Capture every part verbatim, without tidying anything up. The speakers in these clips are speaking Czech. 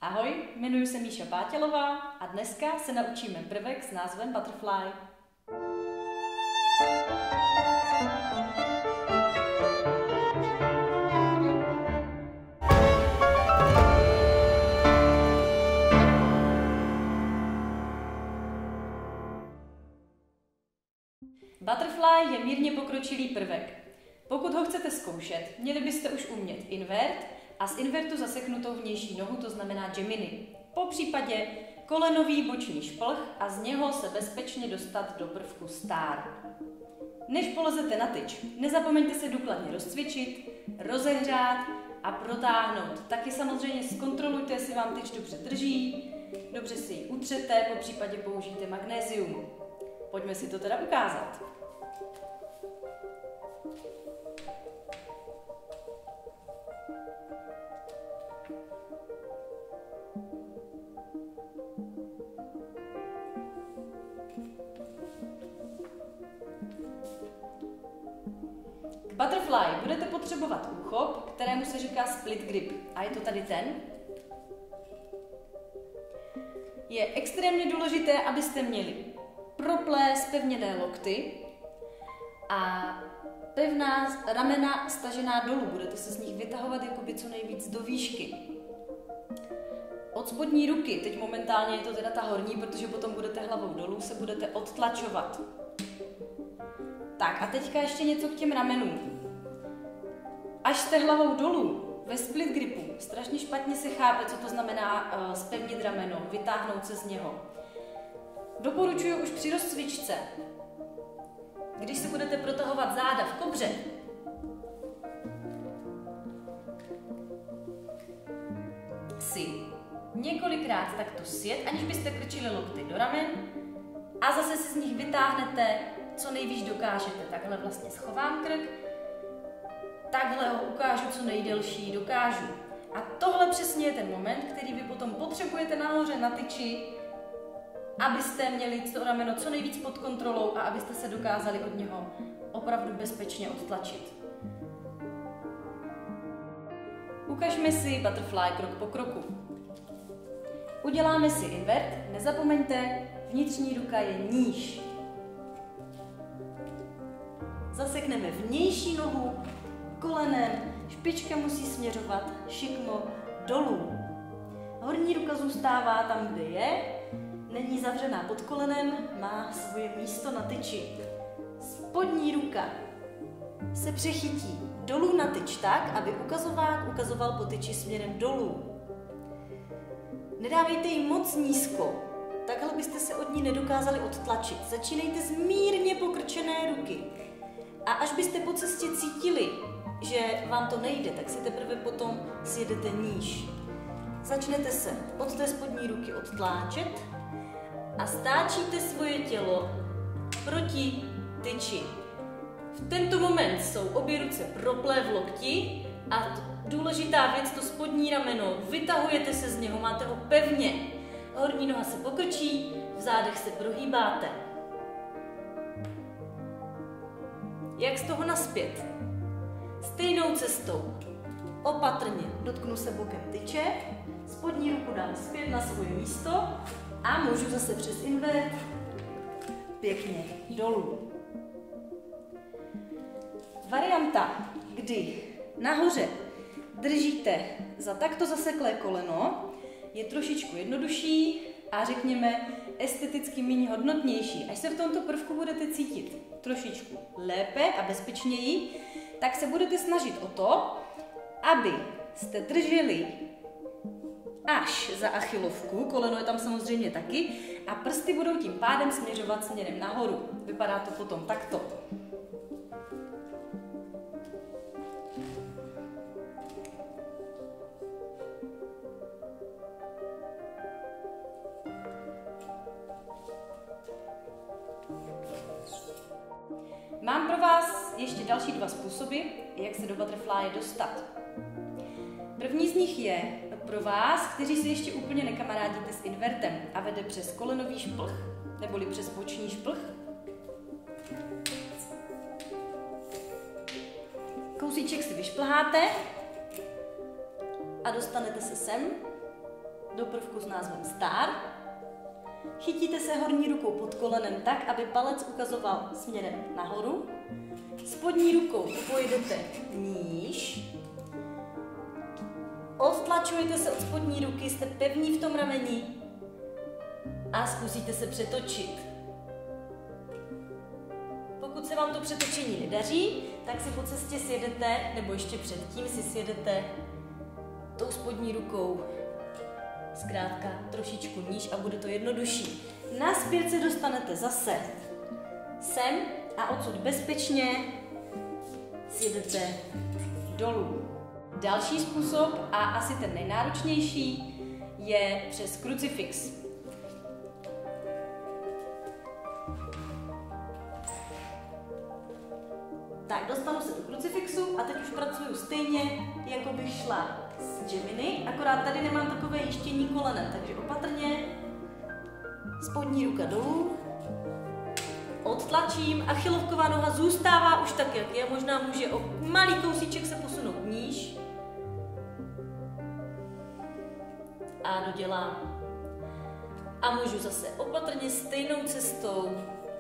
Ahoj, jmenuji se Míša Pátělová a dneska se naučíme prvek s názvem Butterfly. Butterfly je mírně pokročilý prvek. Pokud ho chcete zkoušet, měli byste už umět invert a z invertu zaseknutou vnější nohu, to znamená Gemini. Po případě kolenový boční šplh a z něho se bezpečně dostat do prvku Star. Než polezete na tyč, nezapomeňte se důkladně rozcvičit, rozehřát a protáhnout. Taky samozřejmě zkontrolujte, jestli vám tyč dobře drží, dobře si ji utřete, po případě použijte magnézium. Pojďme si to teda ukázat. K Butterfly budete potřebovat úchop, kterému se říká split grip. A je to tady ten. Je extrémně důležité, abyste měli proplé zpevněné lokty a pevná ramena stažená dolů. Budete se z nich vytahovat jakoby co nejvíc do výšky. Od spodní ruky, teď momentálně je to teda ta horní, protože potom budete hlavou dolů, se budete odtlačovat. Tak a teďka ještě něco k těm ramenům. Až jste hlavou dolů ve split gripu, strašně špatně se chápe, co to znamená uh, zpevnit rameno, vytáhnout se z něho. Doporučuji už při rozcvičce, když se budete protahovat záda v kobře, si několikrát takto sjet, aniž byste krčili lokty do ramen a zase si z nich vytáhnete, co nejvíc dokážete. Takhle vlastně schovám krk, takhle ho ukážu, co nejdelší dokážu. A tohle přesně je ten moment, který vy potom potřebujete nahoře na tyči, abyste měli to rameno co nejvíc pod kontrolou a abyste se dokázali od něho opravdu bezpečně odtlačit. Ukažme si Butterfly krok po kroku. Uděláme si invert, nezapomeňte, vnitřní ruka je níž. Zasekneme vnější nohu kolenem, špička musí směřovat šikmo dolů. Horní ruka zůstává tam, kde je, není zavřená pod kolenem, má svoje místo na tyči. Spodní ruka se přechytí dolů na tyč tak, aby ukazovák ukazoval po tyči směrem dolů. Nedávejte ji moc nízko, takhle byste se od ní nedokázali odtlačit. Začínejte z mírně pokrčené ruky. A až byste po cestě cítili, že vám to nejde, tak si teprve potom sjedete níž. Začnete se od té spodní ruky odtláčet a stáčíte svoje tělo proti tyči. V tento moment jsou obě ruce proplé v lokti a důležitá věc, to spodní rameno, vytahujete se z něho, máte ho pevně. Horní noha se pokrčí, v zádech se prohýbáte. Jak z toho naspět? Stejnou cestou. Opatrně dotknu se bokem tyče, spodní ruku dám zpět na svoje místo a můžu zase přes invert pěkně dolů. Varianta, kdy nahoře držíte za takto zaseklé koleno, je trošičku jednodušší a řekněme esteticky méně hodnotnější. Až se v tomto prvku budete cítit trošičku lépe a bezpečněji, tak se budete snažit o to, aby jste drželi až za achilovku, koleno je tam samozřejmě taky, a prsty budou tím pádem směřovat směrem nahoru. Vypadá to potom takto. Mám pro vás ještě další dva způsoby, jak se do Butterfly dostat. První z nich je pro vás, kteří se ještě úplně nekamarádíte s invertem a vede přes kolenový šplh, neboli přes boční šplh. Kousíček si vyšplháte a dostanete se sem do prvku s názvem Star. Chytíte se horní rukou pod kolenem tak, aby palec ukazoval směrem nahoru. Spodní rukou pojedete níž. Odtlačujete se od spodní ruky, jste pevní v tom rameni a zkusíte se přetočit. Pokud se vám to přetočení nedaří, tak si po cestě sjedete, nebo ještě předtím si sjedete tou spodní rukou zkrátka trošičku níž a bude to jednodušší. Nazpět se dostanete zase sem a odsud bezpečně sjedete dolů. Další způsob a asi ten nejnáročnější je přes krucifix. Tak, dostanu se do krucifixu a teď už pracuju stejně, jako bych šla z Gemini, akorát tady nemám takové jištění kolenem, takže opatrně, spodní ruka dolů, odtlačím, achilovková noha zůstává už tak, jak je, možná může o malý kousíček se posunout níž a dodělám. A můžu zase opatrně stejnou cestou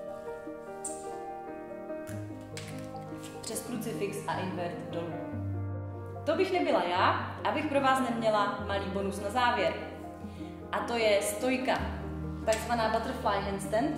přes krucifix a invert dolů. To bych nebyla já, abych pro vás neměla malý bonus na závěr. A to je stojka, takzvaná butterfly handstand.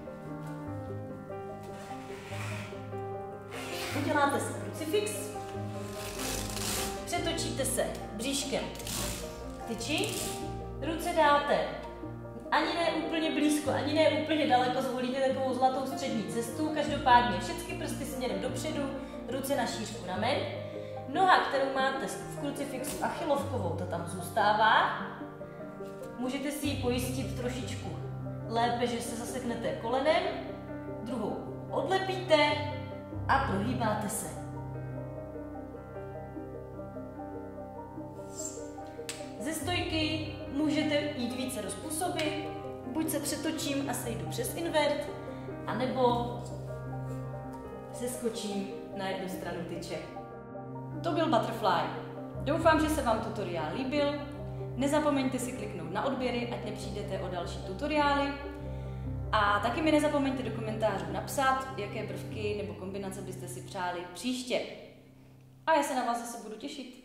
Uděláte si krucifix, přetočíte se bříškem k tyči, ruce dáte ani ne úplně blízko, ani ne úplně daleko, zvolíte takovou zlatou střední cestu, každopádně všechny prsty směrem dopředu, ruce na šířku ramen. Noha, kterou máte v krucifixu achilovkovou, ta tam zůstává. Můžete si ji pojistit trošičku lépe, že se zaseknete kolenem, druhou odlepíte a prohýbáte se. Ze stojky můžete jít více do způsoby, buď se přetočím a sejdu přes invert, anebo se skočím na jednu stranu tyče. To byl Butterfly. Doufám, že se vám tutoriál líbil. Nezapomeňte si kliknout na odběry, ať nepřijdete o další tutoriály. A taky mi nezapomeňte do komentářů napsat, jaké prvky nebo kombinace byste si přáli příště. A já se na vás zase budu těšit.